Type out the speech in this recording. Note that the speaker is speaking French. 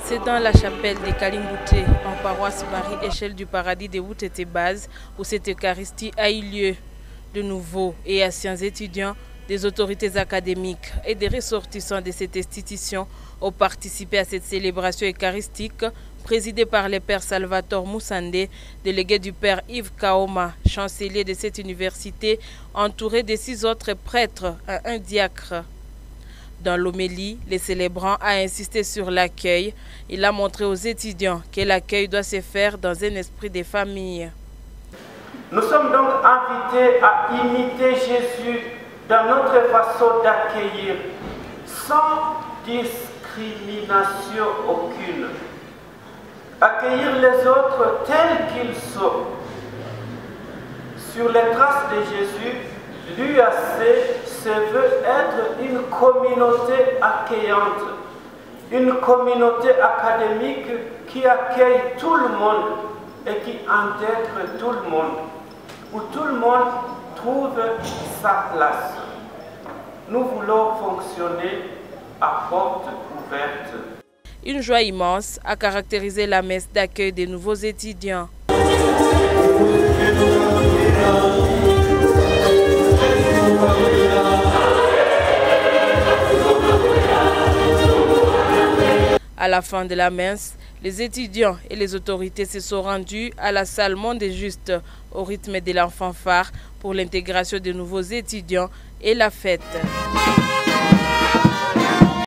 C'est dans la chapelle des Kalimbouté, en paroisse Marie-Échelle du Paradis de Woutété-Base, où cette Eucharistie a eu lieu. De nouveau et anciens étudiants, des autorités académiques et des ressortissants de cette institution ont participé à cette célébration eucharistique présidée par le père Salvatore Moussandé, délégué du père Yves Kaoma, chancelier de cette université, entouré de 6 autres prêtres et un diacre. Dans l'homélie, le célébrant a insisté sur l'accueil. Il a montré aux étudiants que l'accueil doit se faire dans un esprit de famille. Nous sommes donc invités à imiter Jésus dans notre façon d'accueillir, sans discrimination aucune. Accueillir les autres tels qu'ils sont. Sur les traces de Jésus, l'UAC se veut être une communauté accueillante, une communauté académique qui accueille tout le monde et qui intègre tout le monde, où tout le monde trouve sa place. Nous voulons fonctionner à porte ouverte. Une joie immense a caractérisé la messe d'accueil des nouveaux étudiants. À la fin de la messe, les étudiants et les autorités se sont rendus à la salle Monde Juste au rythme de la fanfare pour l'intégration de nouveaux étudiants et la fête.